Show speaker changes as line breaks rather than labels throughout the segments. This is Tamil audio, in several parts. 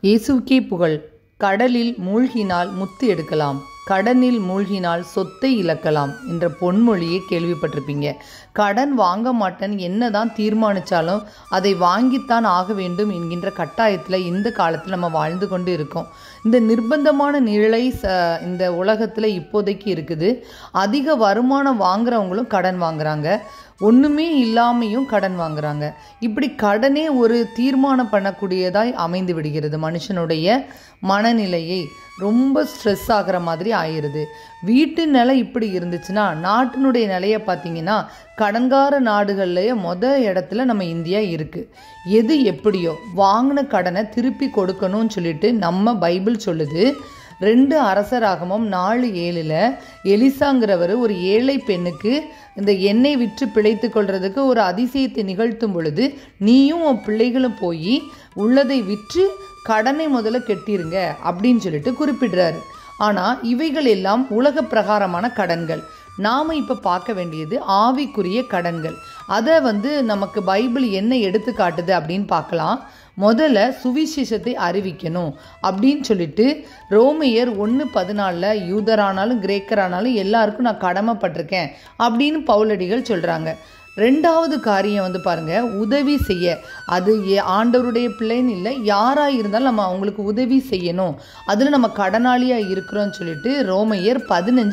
இயேசுவுக்கே புகழ். கடலில் மூழ்கினால் முத்து எடுக்கலாம், கடனில் மூழ்கினால் சொத்தை இழக்கலாம் என்ற பொன்மொழியை கேள்விப்பட்டிருப்பீங்க. கடன் வாங்க மாட்டேன் என்னதான் தீர்மானித்தாலும் அதை வாங்கித்தான் ஆக வேண்டும் என்கின்ற கட்டாயத்தில் இந்த காலத்தில் நம்ம வாழ்ந்து கொண்டு இருக்கோம். இந்த நிர்பந்தமான நிலை இந்த உலகத்தில் இப்போதைக்கு இருக்குது. அதிக வருமானம் வாங்குறவங்களும் கடன் வாங்குறாங்க, ஒன்றுமே இல்லாமையும் கடன் வாங்குறாங்க. இப்படி கடனே ஒரு தீர்மானம் பண்ணக்கூடியதாய் அமைந்து விடுகிறது. மனுஷனுடைய மனநிலையை ரொம்ப ஸ்ட்ரெஸ் ஆகிற மாதிரி ஆயிடுது. வீட்டு நிலை இப்படி இருந்துச்சுன்னா நாட்டினுடைய நிலையை பார்த்தீங்கன்னா கடன்கார நாடுகள்லேயே இடத்துல நம்ம இந்தியா இருக்குது. எது எப்படியோ வாங்கின கடனை திருப்பி கொடுக்கணும்னு சொல்லிட்டு நம்ம பைபிள் சொல்லுது. 2 அரசராகமம் 4:7 எலிசாங்கிறவர் ஒரு ஏழை பெண்ணுக்கு இந்த எண்ணெய் விற்று பிழைத்து கொள்றதுக்கு ஒரு அதிசயத்தை நிகழ்த்தும் பொழுது, நீயும் உன் பிள்ளைகளும் போய் உள்ளதை விற்று கடனை முதல்ல கெட்டிருங்க அப்படின்னு சொல்லிட்டு குறிப்பிடுறாரு. ஆனால் இவைகள் எல்லாம் உலக பிரகாரமான கடன்கள். நாம் இப்போ பார்க்க வேண்டியது ஆவிக்குரிய கடன்கள். அதை நமக்கு பைபிள் என்ன எடுத்து காட்டுது அப்படின்னு பார்க்கலாம். முதல்ல சுவிசேஷத்தை அறிவிக்கணும் அப்படின்னு சொல்லிட்டு ரோமையர் 1:14 யூதரானாலும் கிரேக்கரானாலும் எல்லாருக்கும் நான் கடமைப்பட்டிருக்கேன் அப்படின்னு பவுலடிகள் சொல்கிறாங்க. 2வது காரியம் பாருங்க, உதவி செய்ய. அது ஆண்டவருடைய பிள்ளைன்னு இல்லை, யாராக இருந்தாலும் நம்ம அவங்களுக்கு உதவி செய்யணும், அதில் நம்ம கடனாளியாக இருக்கிறோன்னு சொல்லிட்டு ரோமையர்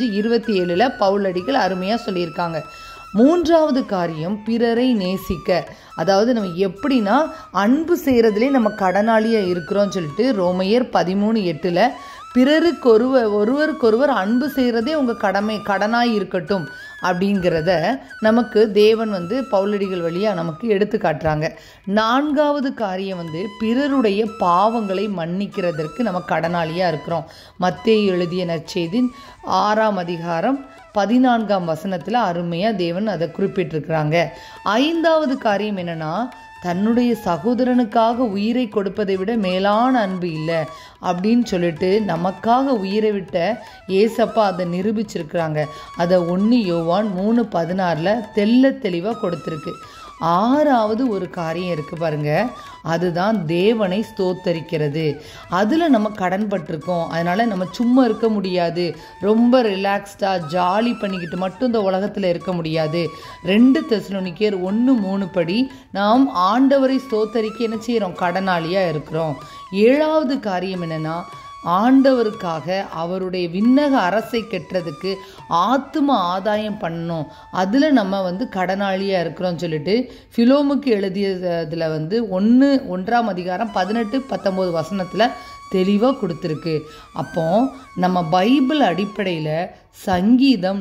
15:27 பவுலடிகள் அருமையாக சொல்லியிருக்காங்க. 3வது காரியம் பிறரை நேசிக்க. அதாவது நம்ம எப்படின்னா அன்பு செய்கிறதுலே நம்ம கடனாளியாக இருக்கிறோன்னு சொல்லிட்டு ரோமையர் 13:8 ஒருவருக்கொருவர் அன்பு செய்கிறதே உங்கள் கடனாக இருக்கட்டும் அப்படிங்கிறத நமக்கு தேவன் பவுலடிகள் வழியாக நமக்கு எடுத்து காட்டுறாங்க. 4வது காரியம் பிறருடைய பாவங்களை மன்னிக்கிறதற்கு நம்ம கடனாளியாக இருக்கிறோம். மத்தேயு எழுதிய நற்செய்தி 6ஆம் அதிகாரம் 14ஆம் வசனத்தில் அருமையாக தேவன் அதை குறிப்பிட்டிருக்கிறாங்க. 5வது காரியம் என்னென்னா, தன்னுடைய சகோதரனுக்காக உயிரை கொடுப்பதை விட மேலான அன்பு இல்லை அப்படின்னு சொல்லிட்டு நமக்காக உயிரை விட்ட ஏசப்பா அதை நிரூபிச்சிருக்கிறாங்க. அதை 1 யோவான் 3:16 தெளிவாக கொடுத்துருக்கு. 6வது ஒரு காரியம் இருக்குது பாருங்க, அதுதான் தேவனை ஸ்தோத்தரிக்கிறது. அதில் நம்ம கடன் பட்டிருக்கோம், அதனால் நம்ம சும்மா இருக்க முடியாது, ரொம்ப ரிலாக்ஸ்டாக ஜாலி பண்ணிக்கிட்டு மட்டும் இந்த உலகத்தில் இருக்க முடியாது. 2 தெசலோனிக்கேயர் 1:3 படி நாம் ஆண்டவரை ஸ்தோத்தரிக்க என்ன செய்கிறோம், கடனாளியாக இருக்கிறோம். 7வது காரியம் என்னென்னா, ஆண்டவருக்காக அவருடைய விண்ணக அரசை கெட்டுறதுக்கு ஆத்தும ஆதாயம் பண்ணணும், அதில் நம்ம கடனாளியாக இருக்கிறோம்னு சொல்லிட்டு ஃபிலோமுக்கு எழுதியதில் 1ஆம் அதிகாரம் 18-19 வசனத்தில் தெளிவாக கொடுத்துருக்கு. அப்போ நம்ம பைபிள் அடிப்படையில் சங்கீதம்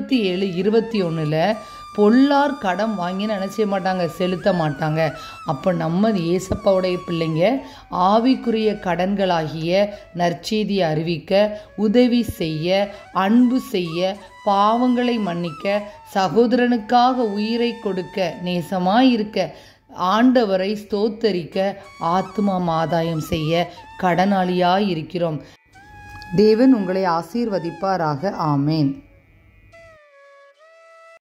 37:21 பொல்லார் கடன் வாங்கி நினச்ச மாட்டாங்க, செலுத்த மாட்டாங்க. அப்போ நம்ம ஏசப்பாவுடைய பிள்ளைங்க ஆவிக்குரிய கடன்களாகிய நற்செய்தியை அறிவிக்க, உதவி செய்ய, அன்பு செய்ய, பாவங்களை மன்னிக்க, சகோதரனுக்காக உயிரை கொடுக்க, நேசமாயிருக்க, ஆண்டவரை ஸ்தோத்தரிக்க, ஆத்தும ஆதாயம் செய்ய கடனாளியாயிருக்கிறோம். தேவன் உங்களை ஆசீர்வதிப்பாராக. ஆமேன்.